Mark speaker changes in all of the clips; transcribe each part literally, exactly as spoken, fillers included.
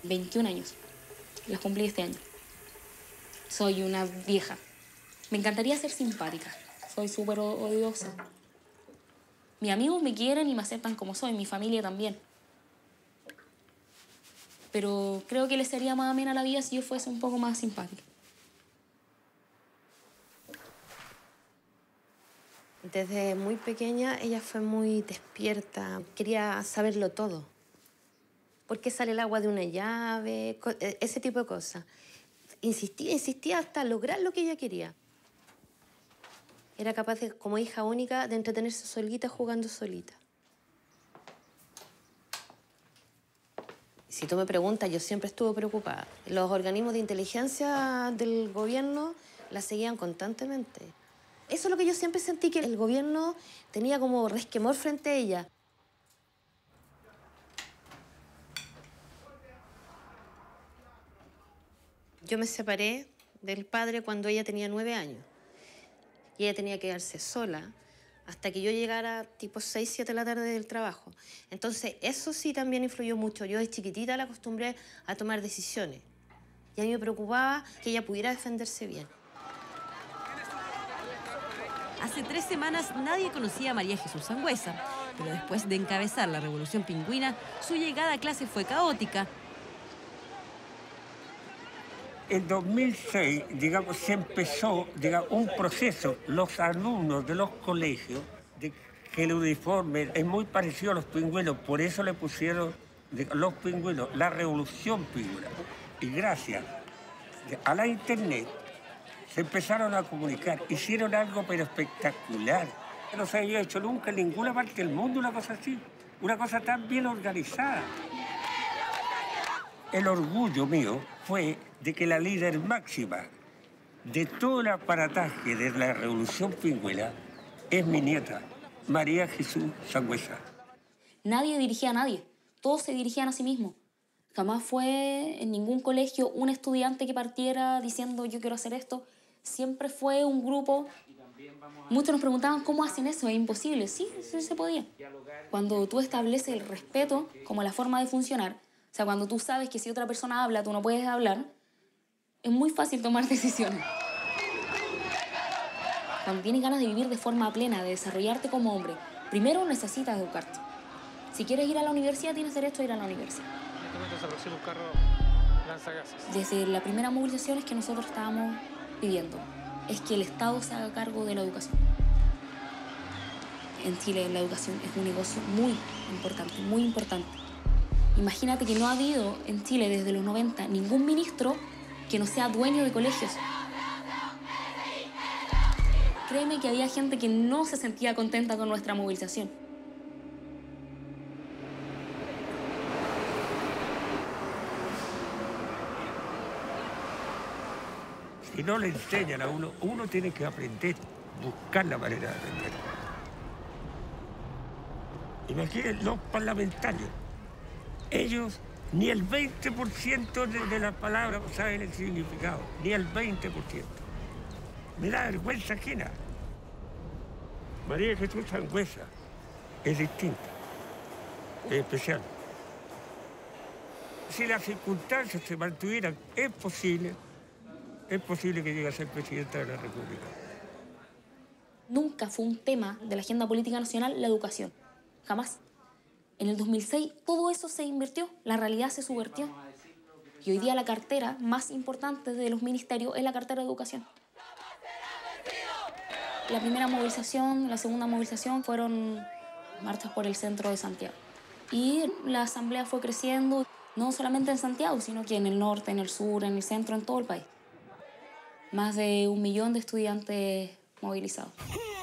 Speaker 1: veintiún años. Las cumplí este año. Soy una vieja. Me encantaría ser simpática. Soy súper odiosa. Mis amigos me quieren y me aceptan como soy, mi familia también. Pero creo que le sería más amena la vida si yo fuese un poco más simpática.
Speaker 2: Desde muy pequeña ella fue muy despierta, quería saberlo todo. ¿Por qué sale el agua de una llave? Ese tipo de cosas. Insistía, insistía hasta lograr lo que ella quería. Era capaz, de, como hija única, de entretenerse solita jugando solita. Si tú me preguntas, yo siempre estuve preocupada. Los organismos de inteligencia del gobierno la seguían constantemente. Eso es lo que yo siempre sentí, que el gobierno tenía como resquemor frente a ella. Yo me separé del padre cuando ella tenía nueve años. Y ella tenía que quedarse sola hasta que yo llegara tipo seis, siete de la tarde del trabajo. Entonces, eso sí también influyó mucho. Yo desde chiquitita la acostumbré a tomar decisiones. Y a mí me preocupaba que ella pudiera defenderse bien.
Speaker 3: Hace tres semanas nadie conocía a María Jesús Sangüesa, pero después de encabezar la Revolución Pingüina, su llegada a clase fue caótica.
Speaker 4: En dos mil seis, digamos, se empezó, digamos, un proceso. Los alumnos de los colegios, de que el uniforme es muy parecido a los pingüinos, por eso le pusieron de, los pingüinos, la Revolución Pingüina. Y gracias a la internet se empezaron a comunicar, hicieron algo pero espectacular. No se había hecho nunca en ninguna parte del mundo una cosa así, una cosa tan bien organizada. El orgullo mío fue de que la líder máxima de todo el aparataje de la Revolución Pingüina es mi nieta, María Jesús Sangüesa.
Speaker 1: Nadie dirigía a nadie, todos se dirigían a sí mismos. Jamás fue en ningún colegio un estudiante que partiera diciendo yo quiero hacer esto. Siempre fue un grupo. Muchos nos preguntaban cómo hacen eso, es imposible. Sí, sí se podía. Cuando tú estableces el respeto como la forma de funcionar, o sea, cuando tú sabes que si otra persona habla, tú no puedes hablar, es muy fácil tomar decisiones. Cuando tienes ganas de vivir de forma plena, de desarrollarte como hombre, primero necesitas educarte. Si quieres ir a la universidad, tienes derecho a ir a la universidad. Desde la primera movilización es que nosotros estábamos pidiendo, es que el Estado se haga cargo de la educación. En Chile la educación es un negocio muy importante, muy importante. Imagínate que no ha habido en Chile desde los noventa ningún ministro que no sea dueño de colegios. Créeme que había gente que no se sentía contenta con nuestra movilización.
Speaker 4: Si no le enseñan a uno, uno tiene que aprender, buscar la manera de aprender. Imaginen los parlamentarios. Ellos ni el veinte por ciento de, de las palabras saben el significado, ni el veinte por ciento. Me da vergüenza ajena. María Jesús Sangüesa es distinta, es especial. Si las circunstancias se mantuvieran, es posible, es posible que llegue a ser presidenta de la República.
Speaker 1: Nunca fue un tema de la agenda política nacional la educación, jamás. En el dos mil seis todo eso se invirtió, la realidad se subvertió. Y hoy día la cartera más importante de los ministerios es la cartera de educación. La primera movilización, la segunda movilización fueron marchas por el centro de Santiago. Y la asamblea fue creciendo, no solamente en Santiago, sino que en el norte, en el sur, en el centro, en todo el país. Más de un millón de estudiantes movilizados.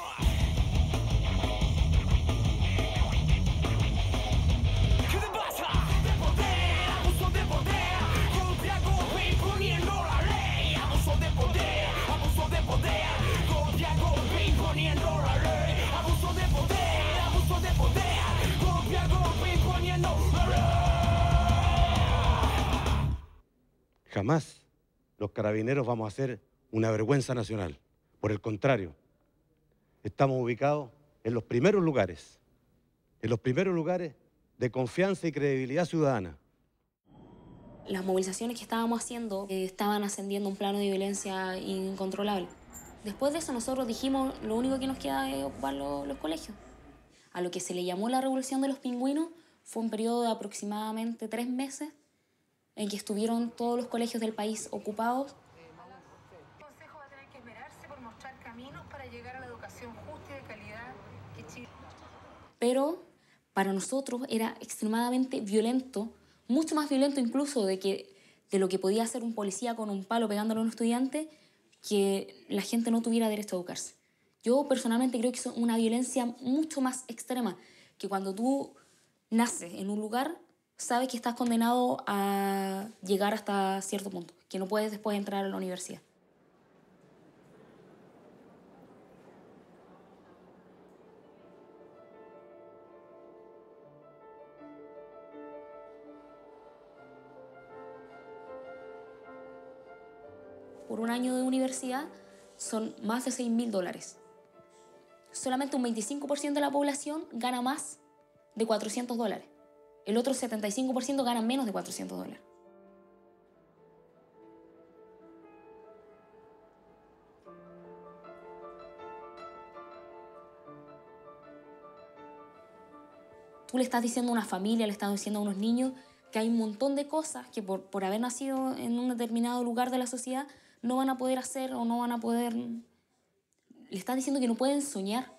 Speaker 5: Jamás los carabineros vamos a ser una vergüenza nacional. Por el contrario, estamos ubicados en los primeros lugares, en los primeros lugares de confianza y credibilidad ciudadana.
Speaker 1: Las movilizaciones que estábamos haciendo eh, estaban ascendiendo a un plano de violencia incontrolable. Después de eso nosotros dijimos, lo único que nos queda es ocupar lo, los colegios. A lo que se le llamó la Revolución de los Pingüinos fue un periodo de aproximadamente tres meses en que estuvieron todos los colegios del país ocupados.
Speaker 6: El Consejo va a tener que esmerarse por mostrar caminos para llegar a la educación justa y de calidad que Chile...
Speaker 1: Pero para nosotros era extremadamente violento, mucho más violento incluso de, que, de lo que podía hacer un policía con un palo pegándole a un estudiante, que la gente no tuviera derecho a educarse. Yo personalmente creo que es una violencia mucho más extrema, que cuando tú naces en un lugar, sabes que estás condenado a llegar hasta cierto punto, que no puedes después entrar a la universidad. Por un año de universidad son más de seis mil dólares. Solamente un veinticinco por ciento de la población gana más de cuatrocientos dólares. El otro setenta y cinco por ciento gana menos de cuatrocientos dólares. Tú le estás diciendo a una familia, le estás diciendo a unos niños que hay un montón de cosas que por, por haber nacido en un determinado lugar de la sociedad no van a poder hacer o no van a poder... Le estás diciendo que no pueden soñar.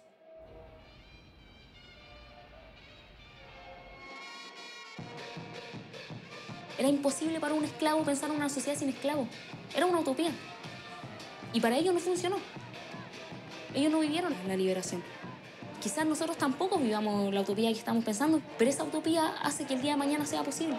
Speaker 1: Era imposible para un esclavo pensar en una sociedad sin esclavos. Era una utopía. Y para ellos no funcionó. Ellos no vivieron la liberación. Quizás nosotros tampoco vivamos la utopía que estamos pensando, pero esa utopía hace que el día de mañana sea posible.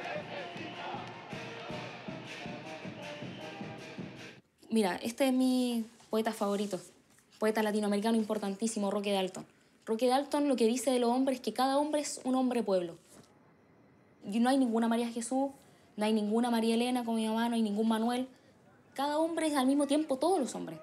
Speaker 1: Mira, este es mi poeta favorito, poeta latinoamericano importantísimo, Roque Dalton. Roque Dalton lo que dice de los hombres es que cada hombre es un hombre pueblo. Y no hay ninguna María Jesús, no hay ninguna María Elena como mi mamá, no hay ningún Manuel. Cada hombre es al mismo tiempo todos los hombres.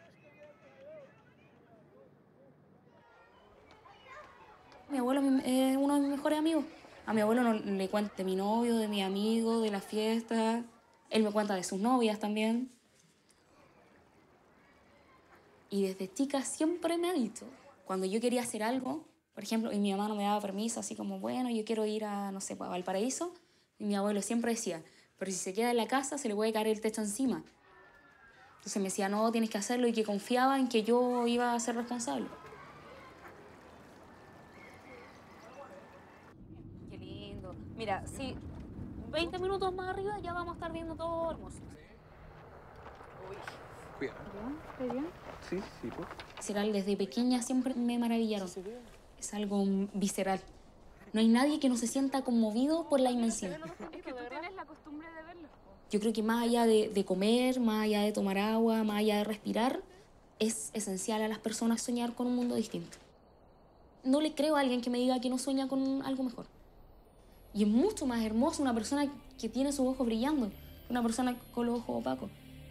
Speaker 1: Mi abuelo es uno de mis mejores amigos. A mi abuelo no le cuento de mi novio, de mi amigo, de la fiesta. Él me cuenta de sus novias también. Y desde chica siempre me ha dicho, cuando yo quería hacer algo, por ejemplo, y mi mamá no me daba permiso, así como, bueno, yo quiero ir a, no sé, a Valparaíso, y mi abuelo siempre decía, pero si se queda en la casa, se le puede caer el techo encima. Entonces me decía, no, tienes que hacerlo, y que confiaba en que yo iba a ser responsable. Qué lindo. Mira, sí, veinte minutos más arriba ya vamos a estar viendo todo hermoso.
Speaker 7: Cuidado.
Speaker 6: ¿Está bien?
Speaker 7: Sí, sí, pues.
Speaker 1: Visceral, desde pequeña siempre me maravillaron. Es algo visceral. No hay nadie que no se sienta conmovido por la inmensidad.
Speaker 6: Es que tú tienes la costumbre de verlo.
Speaker 1: Yo creo que más allá de, de comer, más allá de tomar agua, más allá de respirar, es esencial a las personas soñar con un mundo distinto. No le creo a alguien que me diga que no sueña con algo mejor. Y es mucho más hermoso una persona que tiene sus ojos brillando que una persona con los ojos opacos.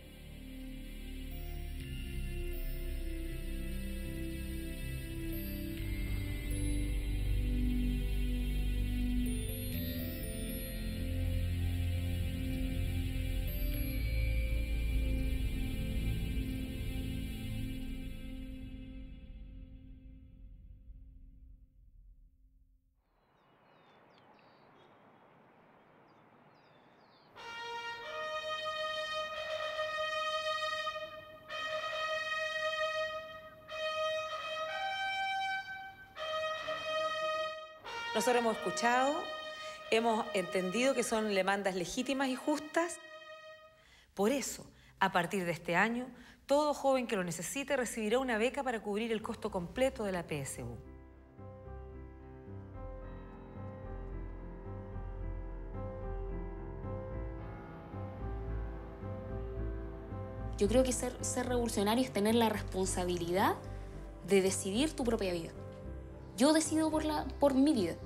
Speaker 8: Nosotros hemos escuchado, hemos entendido que son demandas legítimas y justas. Por eso, a partir de este año, todo joven que lo necesite recibirá una beca para cubrir el costo completo de la P S U.
Speaker 1: Yo creo que ser, ser revolucionario es tener la responsabilidad de decidir tu propia vida. Yo decido por, la, por mi vida.